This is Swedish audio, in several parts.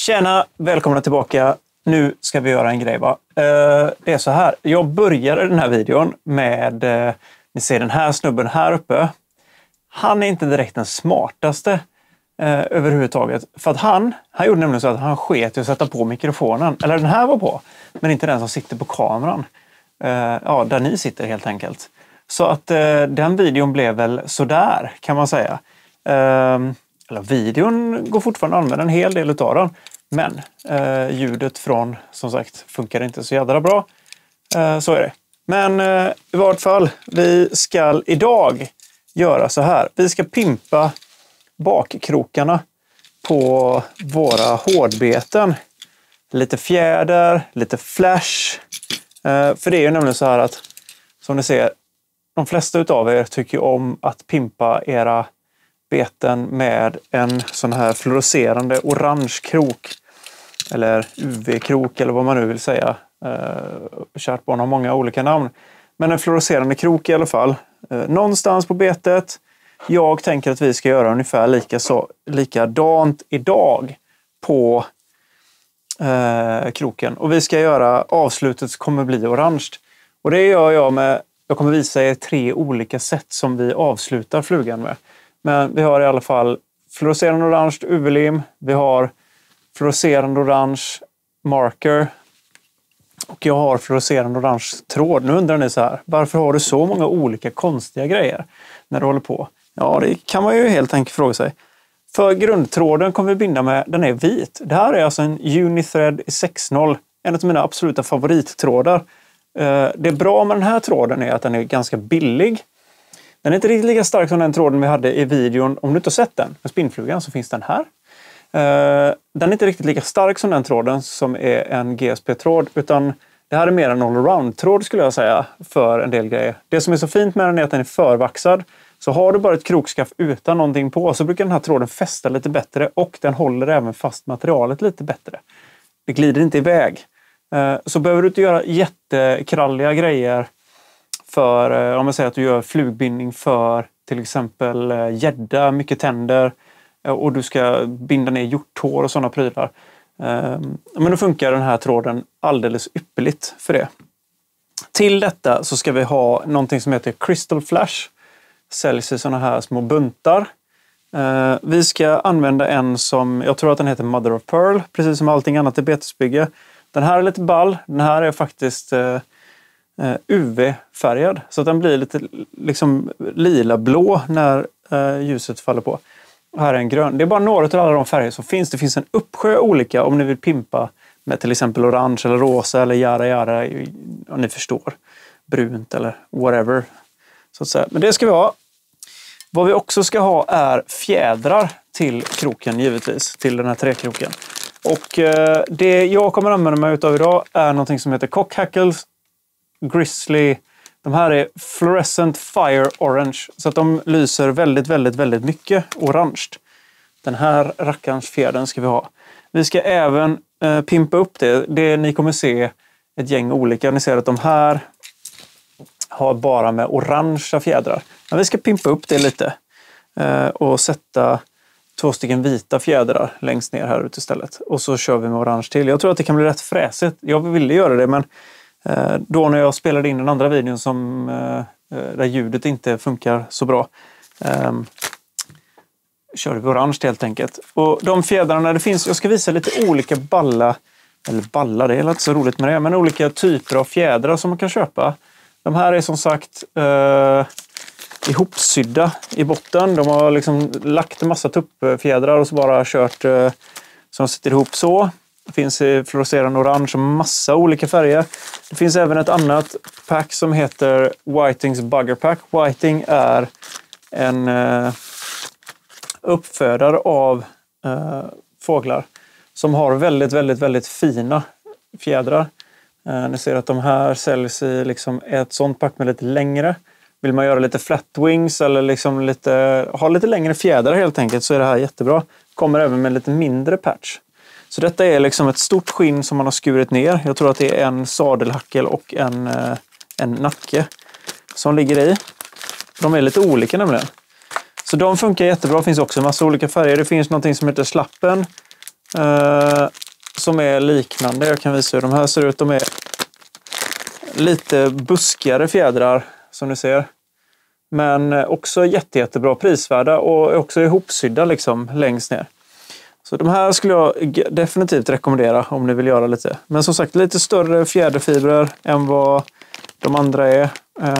Tjena, välkomna tillbaka. Nu ska vi göra en grej va. Det är så här, jag började den här videon med, ni ser den här snubben här uppe. Han är inte direkt den smartaste överhuvudtaget. För att han gjorde nämligen så att han sket i att sätta på mikrofonen. Eller den här var på, men inte den som sitter på kameran. Ja, där ni sitter helt enkelt. Så att den videon blev väl sådär kan man säga. Eller videon går fortfarande att använda en hel del utav den. Men ljudet från, som sagt, funkar inte så jävla bra. Så är det. Men i vart fall, vi ska idag göra så här. Vi ska pimpa bakkrokarna på våra hårdbeten. Lite fjäder, lite flash. För det är ju nämligen så här att, som ni ser, de flesta utav er tycker om att pimpa era beten med en sån här fluorescerande orange krok. Eller UV-krok eller vad man nu vill säga. Kärt barn har många olika namn. Men en fluorescerande krok i alla fall. Någonstans på betet. Jag tänker att vi ska göra ungefär likadant idag på kroken. Och vi ska göra, avslutet kommer bli orange. Och det gör jag med, jag kommer visa er 3 olika sätt som vi avslutar flugan med. Men vi har i alla fall fluorescerande orange UV-lim. Vi har fluorescerande orange marker. Och jag har fluorescerande orange tråd. Nu undrar ni så här, varför har du så många olika konstiga grejer när du håller på? Ja, det kan man ju helt enkelt fråga sig. För grundtråden kommer vi binda med, den är vit. Det här är alltså en Unithread 6.0. En av mina absoluta favorittrådar. Det bra med den här tråden är att den är ganska billig. Den är inte riktigt lika stark som den tråden vi hade i videon. Om du inte har sett den med spinnflugan så finns den här. Den är inte riktigt lika stark som den tråden som är en GSP-tråd. Utan det här är mer en all-around-tråd skulle jag säga för en del grejer. Det som är så fint med den är att den är förvaxad. Så har du bara ett krokskaft utan någonting på så brukar den här tråden fästa lite bättre. Och den håller även fast materialet lite bättre. Det glider inte iväg. Så behöver du inte göra jättekralliga grejer. För om man säger att du gör flugbindning för till exempel gädda, mycket tänder och du ska binda ner hjorthår och sådana prylar. Men då funkar den här tråden alldeles ypperligt för det. Till detta så ska vi ha någonting som heter Crystal Flash. Säljs i sådana här små buntar. Vi ska använda en som, jag tror att den heter Mother of Pearl, precis som allting annat i betesbygge. Den här är lite ball, den här är faktiskt UV-färgad. Så att den blir lite liksom lila-blå när ljuset faller på. Och här är en grön. Det är bara några av alla de färger som finns. Det finns en uppsjö olika om ni vill pimpa med till exempel orange eller rosa eller jara. Ja, ni förstår. Brunt eller whatever. Så att säga. Men det ska vi ha. Vad vi också ska ha är fjädrar till kroken givetvis. Till den här träkroken. Och det jag kommer använda mig utav idag är någonting som heter Cockhackles Grizzly. De här är Fluorescent Fire Orange. Så att de lyser väldigt mycket orange. Den här rackarns fjädern ska vi ha. Vi ska även pimpa upp det. Ni kommer se ett gäng olika. Ni ser att de här har bara med orangea fjädrar. Men vi ska pimpa upp det lite. Och sätta 2 stycken vita fjädrar längst ner här ute istället. Och så kör vi med orange till. Jag tror att det kan bli rätt fräsigt. Jag ville göra det men då när jag spelade in den andra videon som där ljudet inte funkar så bra körde vi orange helt enkelt. Och de fjädrarna det finns, jag ska visa lite olika balla, det är inte så roligt med det, men olika typer av fjädrar som man kan köpa. De här är som sagt ihopsydda i botten. De har liksom lagt en massa tuppfjädrar och så bara kört som sitter ihop så. Det finns i fluorescerande orange och massa olika färger. Det finns även ett annat pack som heter Whitings Bugger Pack. Whiting är en uppfödare av fåglar som har väldigt fina fjädrar. Ni ser att de här säljs i liksom ett sånt pack med lite längre. Vill man göra lite flat wings eller liksom ha lite längre fjädrar helt enkelt så är det här jättebra. Kommer även med lite mindre patch. Så detta är liksom ett stort skinn som man har skurit ner. Jag tror att det är en sadelhackel och en nacke som ligger i. De är lite olika nämligen. Så de funkar jättebra. Det finns också en massa olika färger. Det finns någonting som heter slappen. som är liknande. Jag kan visa hur de här ser ut. De är lite buskigare fjädrar som ni ser. Men också jättebra prisvärda och också ihopsydda liksom längst ner. Så de här skulle jag definitivt rekommendera om ni vill göra lite. Men som sagt lite större fjäderfibrer än vad de andra är.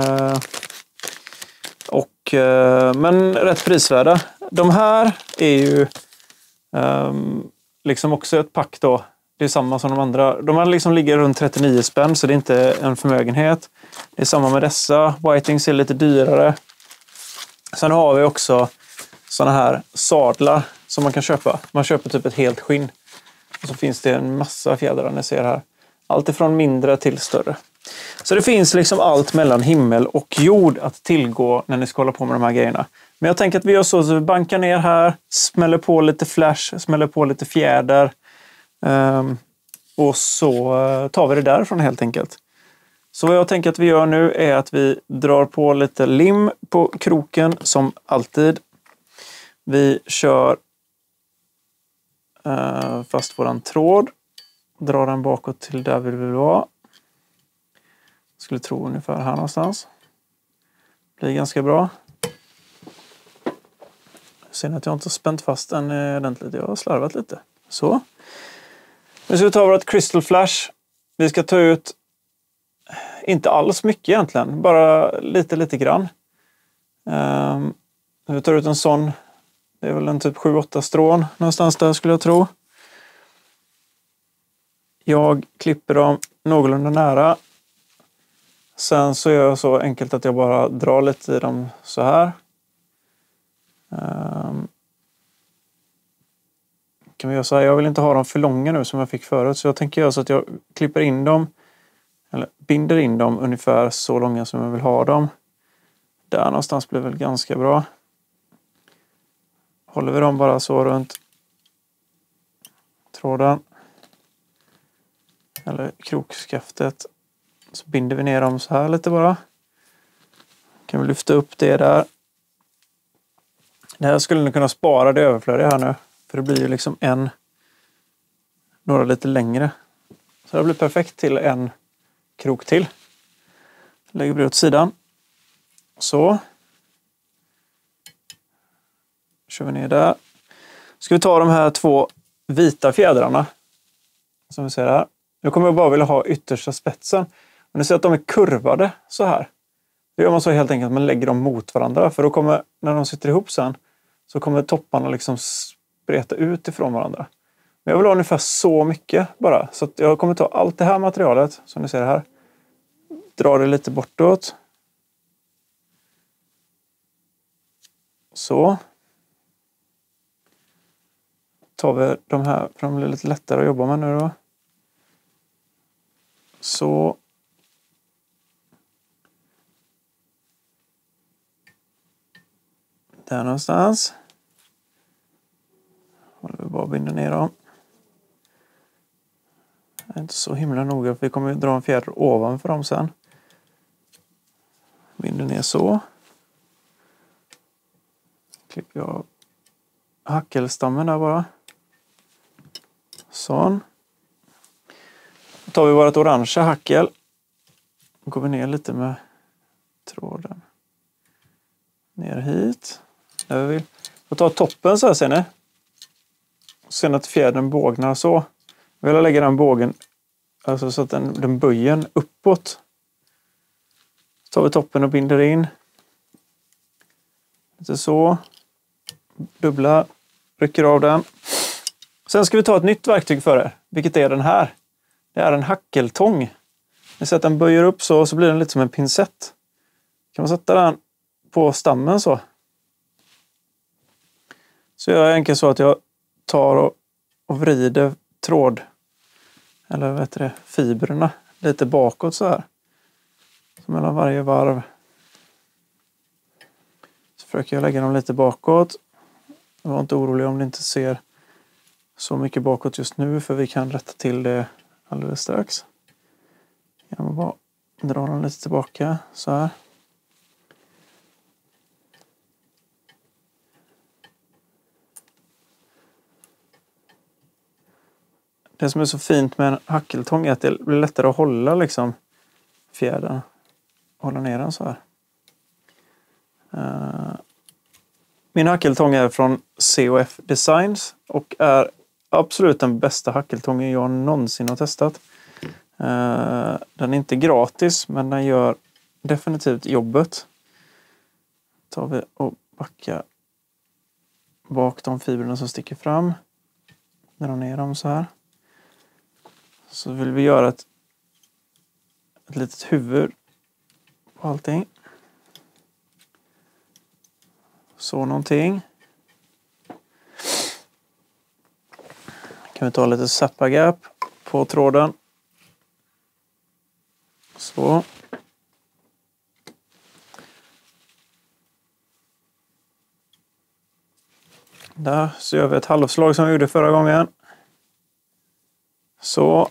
Men rätt prisvärda. De här är ju liksom också ett pack då. Det är samma som de andra. De här liksom ligger runt 39 spänn så det är inte en förmögenhet. Det är samma med dessa. Whitings är lite dyrare. Sen har vi också såna här sadlar som man kan köpa. Man köper typ ett helt skinn. Och så finns det en massa fjädrar ni ser här. Allt ifrån mindre till större. Så det finns liksom allt mellan himmel och jord att tillgå när ni ska hålla på med de här grejerna. Men jag tänker att vi gör så att vi bankar ner här, smäller på lite flash, smäller på lite fjäder. Och så tar vi det därifrån helt enkelt. Så vad jag tänker att vi gör nu är att vi drar på lite lim på kroken som alltid. Vi kör fast våran tråd. Drar den bakåt till där vi vill vara. Skulle tro ungefär här någonstans. Blir ganska bra. Ser ni att jag inte har spänt fast den ordentligt. Jag har slarvat lite. Så. Nu ska vi ta vårt crystal flash. Vi ska ta ut inte alls mycket egentligen. Bara lite grann. Vi tar ut en sån. Det är väl en typ 7-8 strån någonstans där skulle jag tro. Jag klipper dem någorlunda nära. Sen så gör jag så enkelt att jag bara drar lite i dem så här. Kan vi göra så här. Jag vill inte ha dem för långa nu som jag fick förut. Så jag tänker göra så att jag klipper in dem. Eller binder in dem ungefär så långa som jag vill ha dem. Där någonstans blir väl ganska bra. Håller vi dem bara så runt tråden. Eller krokskaftet. Så binder vi ner dem så här lite bara. Kan vi lyfta upp det där. Det här skulle ni kunna spara det överflödiga här nu. För det blir ju liksom några lite längre. Så det blir perfekt till en krok till. Lägger vi det åt sidan. Så. Kör vi ner där. Ska vi ta de här 2 vita fjädrarna. Som vi ser här. Nu kommer jag bara vilja ha yttersta spetsen. Och ni ser att de är kurvade så här. Det gör man så helt enkelt att man lägger dem mot varandra. För då kommer, när de sitter ihop sen, så kommer topparna liksom spreta ut ifrån varandra. Men jag vill ha ungefär så mycket bara. Så att jag kommer ta allt det här materialet, som ni ser här. Dra det lite bortåt. Så. Tar vi de här, för de blir lite lättare att jobba med nu då. Så. Där någonstans. Håller vi bara binder ner dem. Det är inte så himla noga för vi kommer dra en fjäder ovanför dem sen. Binder ner så. Klipper jag hackelstammen där bara. Sån. Då tar vi vårt orangea hackel. Går vi ner lite med tråden. Ner hit. Där vi vill. Och ta toppen så här ser ni. Sen att fjädern bågnar så. Jag vill lägga den bågen alltså så att den böjen uppåt. Så tar vi toppen och binder in. Lite så. Dubbla. Rycker av den. Sen ska vi ta ett nytt verktyg för det. Vilket är den här. Det är en hackeltång. Ni ser att den böjer upp så blir den lite som en pincett. Kan man sätta den på stammen så. Så gör jag enkelt så att jag tar och vrider tråd. Eller vad heter det? Fibrerna. Lite bakåt så här. Så mellan varje varv. Så försöker jag lägga dem lite bakåt. Jag var inte orolig om ni inte ser så mycket bakåt just nu. För vi kan rätta till det alldeles strax. Jag bara dra dem lite tillbaka så här. Det som är så fint med en hackeltång är att det blir lättare att hålla liksom fjädern. Hålla ner den så här. Min hackeltång är från COF Designs och är absolut den bästa hackeltången jag någonsin har testat. Den är inte gratis, men den gör definitivt jobbet. Tar vi och backar bak de fibrerna som sticker fram. Drar ner dem så här. Så vill vi göra ett litet huvud på allting. Så någonting. Kan vi ta lite Zappa Gap på tråden. Så. Där så gör vi ett halvslag som vi gjorde förra gången. Så.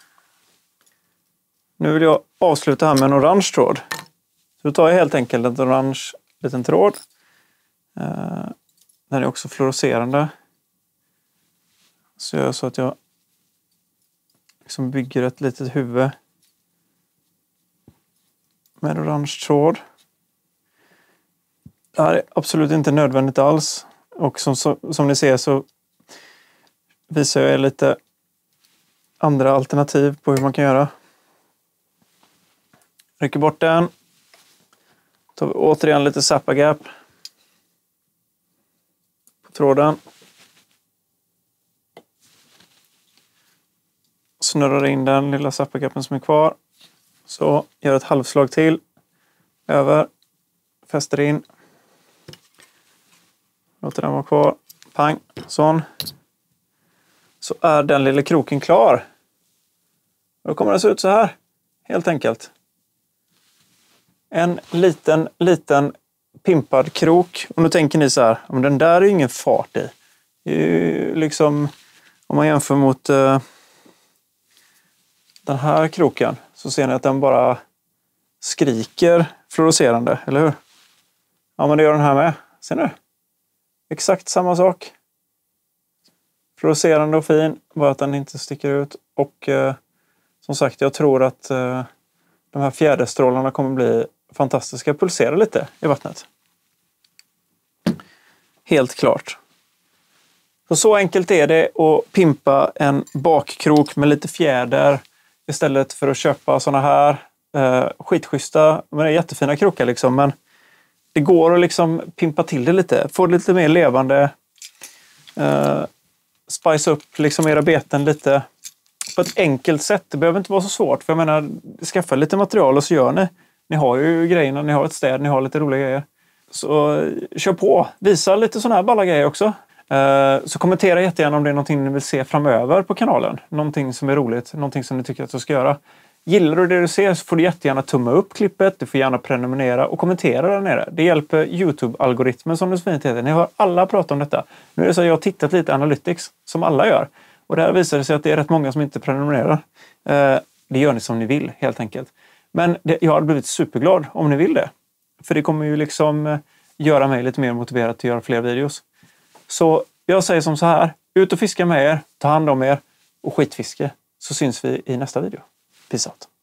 Nu vill jag avsluta här med en orange tråd. Så då tar jag helt enkelt en orange liten tråd. Den är också fluorescerande. Så gör jag så att jag liksom bygger ett litet huvud med orange tråd. Det här är absolut inte nödvändigt alls. Och som ni ser så visar jag lite andra alternativ på hur man kan göra. Rycker bort den. Tar vi återigen lite Zappa Gap på tråden. Snurrar in den lilla Zappa Gapen som är kvar. Så gör ett halvslag till. Över. Fäster in. Låter den vara kvar. Pang. Sån. Så är den lilla kroken klar. Då kommer det se ut så här. Helt enkelt. En liten pimpad krok. Och nu tänker ni så här. Men den där är ju ingen fart i. Det är ju liksom. Om man jämför mot den här kroken. Så ser ni att den bara skriker fluorescerande. Eller hur? Ja, men det gör den här med. Ser ni? Exakt samma sak. Fluorescerande och fin. Bara att den inte sticker ut. Och som sagt, jag tror att de här fjäderstrålarna kommer bli fantastiska. Pulsera lite i vattnet. Helt klart. Så enkelt är det att pimpa en bakkrok med lite fjäder. Istället för att köpa såna här skitschyssta, men det är jättefina krokar liksom. Men det går att liksom pimpa till det lite. Få det lite mer levande. Spice upp liksom era beten lite. På ett enkelt sätt. Det behöver inte vara så svårt. För jag menar, skaffa lite material och så gör ni. Ni har ju grejerna, ni har ett städ, ni har lite roliga grejer. Så kör på. Visa lite sådana här balla grejer också. Så kommentera jättegärna om det är någonting ni vill se framöver på kanalen. Någonting som är roligt, någonting som ni tycker att jag ska göra. Gillar du det du ser så får du jättegärna tumma upp klippet. Du får gärna prenumerera och kommentera där nere. Det hjälper YouTube-algoritmen som det så fint heter. Ni hör alla prata om detta. Nu är det så att jag har tittat lite Analytics som alla gör. Och där visar det sig att det är rätt många som inte prenumererar. Det gör ni som ni vill helt enkelt. Men jag hade blivit superglad om ni vill det. För det kommer ju liksom göra mig lite mer motiverad att göra fler videos. Så jag säger som så här. Ut och fiska med er. Ta hand om er. Och skitfiske. Så syns vi i nästa video. Peace out.